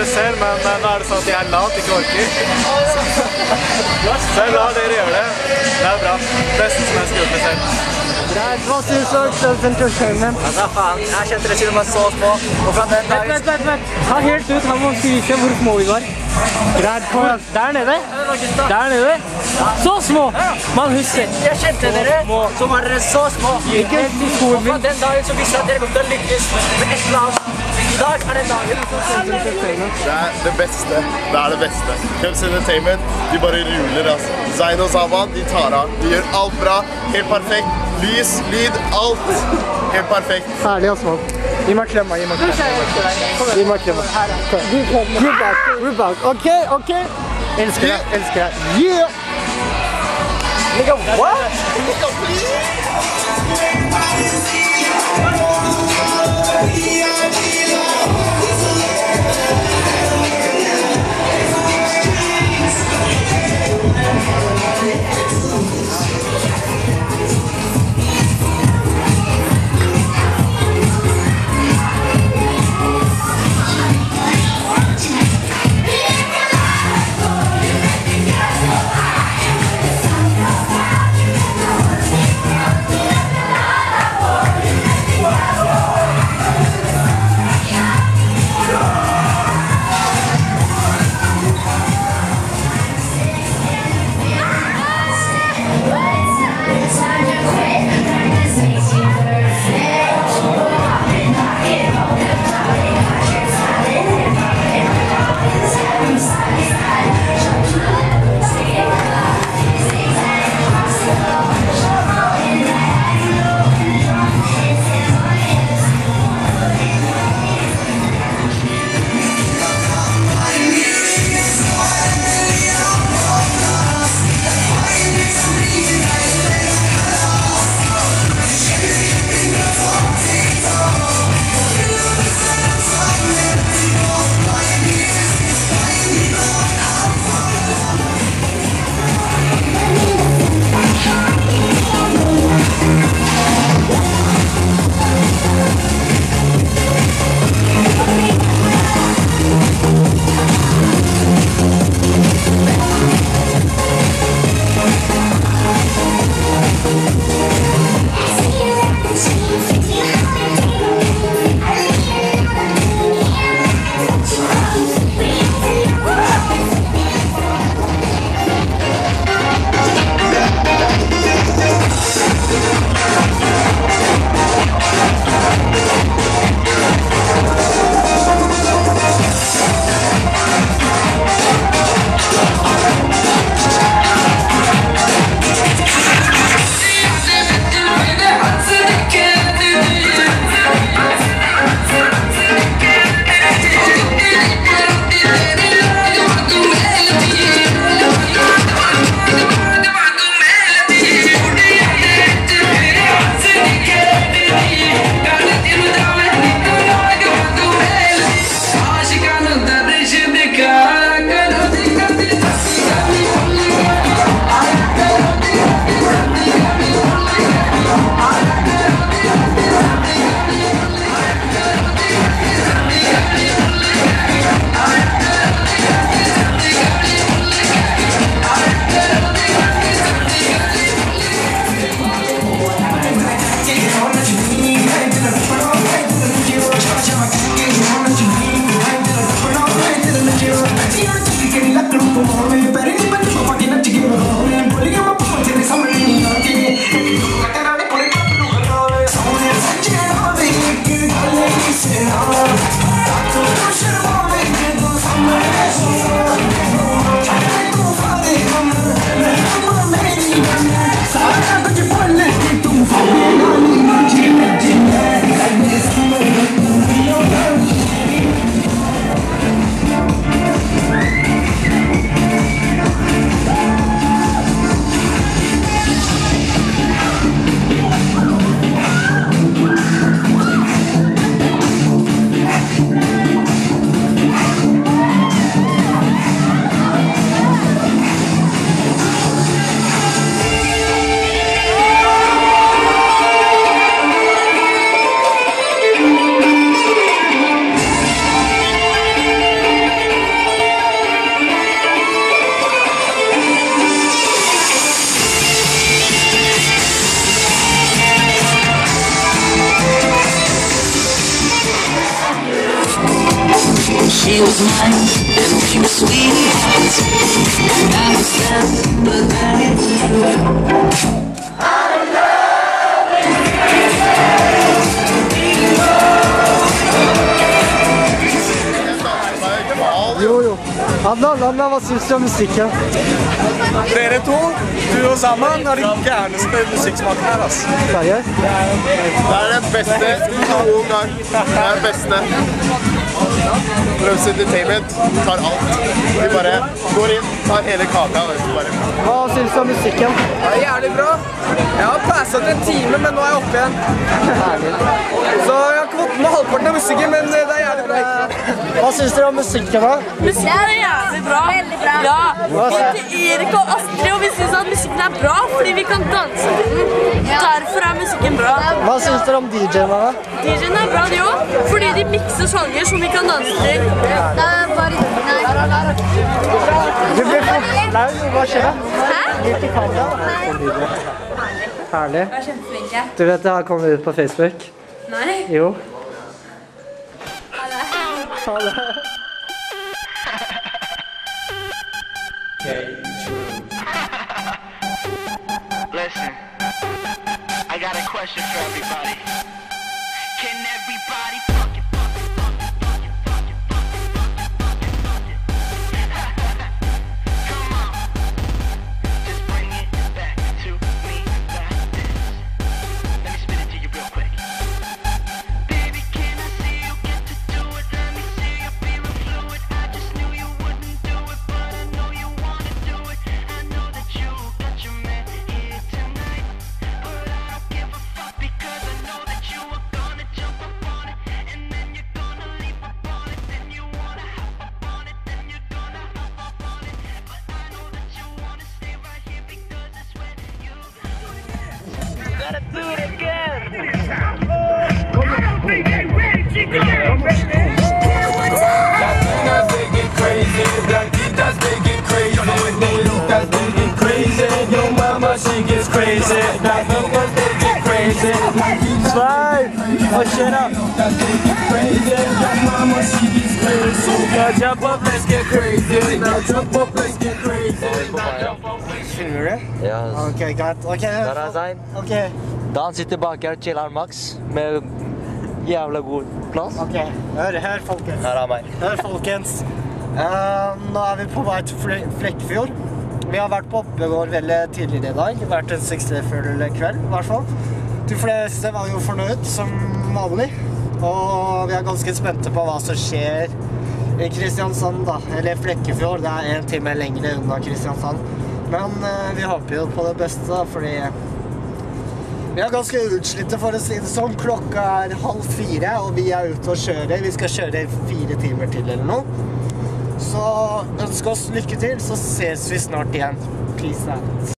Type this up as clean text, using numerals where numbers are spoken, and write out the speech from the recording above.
det selv, men nå er det sånn at jeg er lat, ikke orker. Så jeg lar dere gjøre det. Det er bra. Best som jeg skal gjøre det selv. Greit, hva synes du om entertainment? Altså faen, jeg kjente det siden man så små, og fra den dagen... Vent. Ta helt ut, han må vise hvor små vi var. Greit, kom igjen. Der nede. Der nede. Så små. Man husker. Jeg kjente dere, så var dere så små. Ikke helt i skolen Og fra den dagen så visste jeg at dere kom til å lykkes med et eller annet. I dag er den dagen. Det er det beste. Det er det beste. Kvelds Entertainment, de bare ruler, altså. Zain og Zaman, de tar av. De gjør alt bra, helt perfekt. Lys, lyd, alt. Helt perfekt. Herlig, altså. Gi meg klemma, Gi meg klemma. We're back. Ok. Elsker deg. Yeah! Nigga, what? Nigga, please! mine, and we were sweethearts. I was them, but then it's you. Jo. Adnan, hva synes du om musikken? Dere to, du og sammen, er de gærneste musikksmaken her, ass. Seriøst? Det er det beste noen gang. Det er det beste. Røvs Entertainment tar alt. De bare går inn, tar hele kaka. Hva synes du om musikken? Det er jævlig bra. Jeg har passet en time, men nå er jeg oppe igjen. Herlig. Så jeg har ikke fått med halvparten av musikken, men det er jævlig bra. Hva synes dere om musikken da? Musikken er jævlig bra. Veldig bra. Ja, vi til Erik og Astrid, og vi synes at musikken er bra, fordi vi kan danse til den. Derfor er musikken bra. Hva synes dere om DJ-ene da? DJ-en er bra, de også, fordi de mixer sanger som vi kan danse til. Det er bare... Du blir flau, hva skjer da? Hæ? Litt i kamera. Herlig. Det er kjempeflinke. Du vet det her kommer ut på Facebook? Nei. Jo. Ha det. Listen, I got a question for everybody. Can everybody fuck it? Come on, just bring it back to me like this. Let me spit it to you real quick. Baby, can I see you get to do it? Let me see you be real fluid. I just knew you wouldn't do it, but I know you wanna do it. I know that you got your man here tonight, but I don't give a fuck because I know that you are gonna jump up on it, and then you're gonna leap up on it, then you wanna hop up on it, then you're gonna hop up on it, but I know that you wanna stay right here because it's when you gotta do it again. Svein! Hva skjer da? Filmer du det? Ja, Ok, greit. Ok, der er Svein. Ok, Da han sitter bak her, chiller Max med jævla god plass. ok. Hør folkens. Her er meg. Hør folkens. Nå er vi på vei til Flekkefjord. Vi har vært på Oppegård veldig tidligere i dag. Vært en suksessfull kveld, i hvert fall. De fleste var jo fornøyd som vanlig. Og vi er ganske spente på hva som skjer i Kristiansand da. Eller Flekkefjord, det er en time lengre unna Kristiansand. Men vi håper jo på det beste da, fordi vi er ganske utslitte for å si det sånn. Klokka er 3:30, og vi er ute og kjører. Vi skal kjøre 4 timer til eller noe. Så ønsk oss lykke til, så ses vi snart igjen. Peace out.